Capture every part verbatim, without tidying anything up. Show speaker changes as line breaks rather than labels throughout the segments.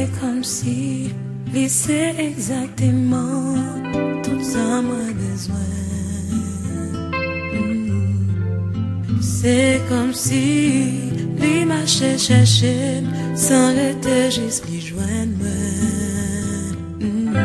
C'est comme si c'est exactement tout ça moi besoin. Mm. C'est comme si lui m'a cherché sans arrêter juste lui joindre moi. Mm.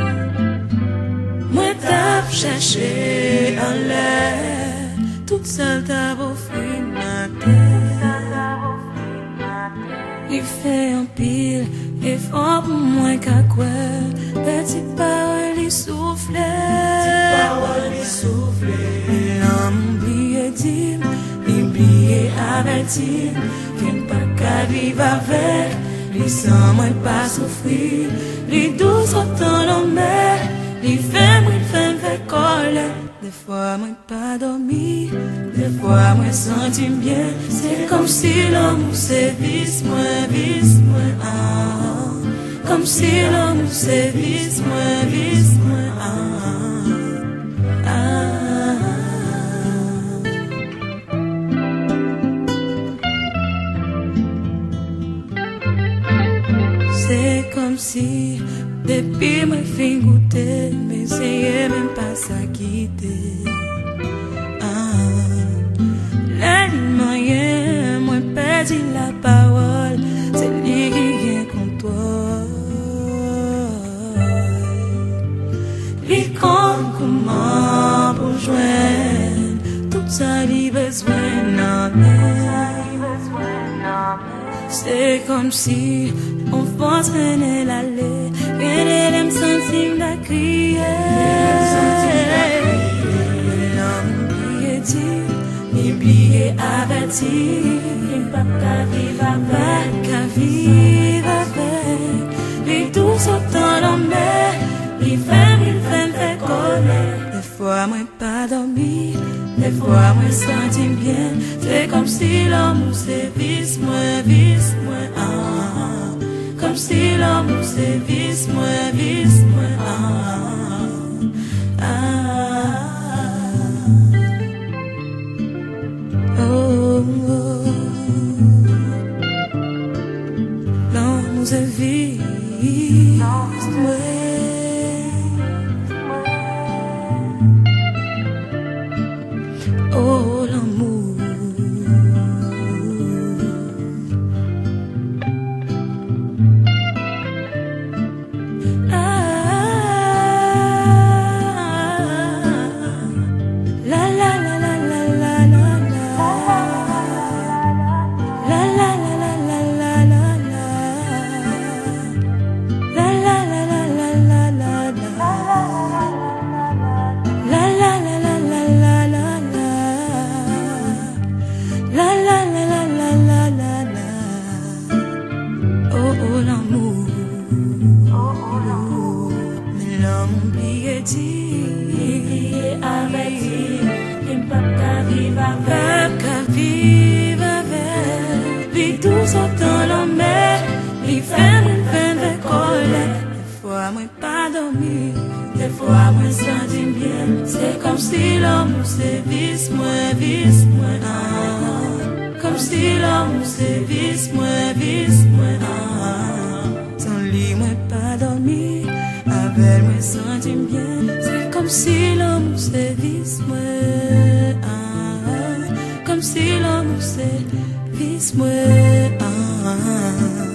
Moi t'as cherché en l'air, toute seule t'as offert ma terre. Il fait un pile et fort pour moi qu'à quoi. Petit parole il souffle, petit parole il souffle. L'homme oublié dit, oublié averti, qu'il pas qu'à vivre avec, lui sans moi pas souffrir, lui douce autant l'homme, lui fait moi fait fait coller. Des fois moi pas dormi, des fois moi senti bien, c'est comme si l'homme c'est vice moi, vice moi, ah. Comme si l'homme c'est vice moi, vice moi, ah, ah. C'est comme si depuis moi fin goûter, mais c'est même pas ça quitter. Ah, l'anime moi perdu la parole, c'est lui qui vient contre toi. Lui compte comment pour joindre tout ça lui besoin non. C'est comme si on pense venir l'aller, venir les sentiments de crier. L'homme oublié dit, oublié averti, il ne peut pas vivre avec, qu'à vivre avec. Les douze autant l'homme, il fait, il fait, fait coller. Des fois, moi pas dormi, des fois, moi senti bien. C'est comme si l'homme c'est vice, moi, vice, moi, ah. Comme si l'homme c'est vice, moi, vice, moi, ah, ah. Oh, oh. L'homme c'est vice, moi. Oh, l'amour. Des fois, moi senti bien, c'est comme si l'homme c'est vice, moi, vice, moi, ah. Comme si l'homme c'est vice, moi, vice, moi, ah. Sans lui, moi pas dormi, avec moi senti bien, c'est comme si l'homme c'est vice, moi, ah. Comme si l'homme c'est vice, moi, ah.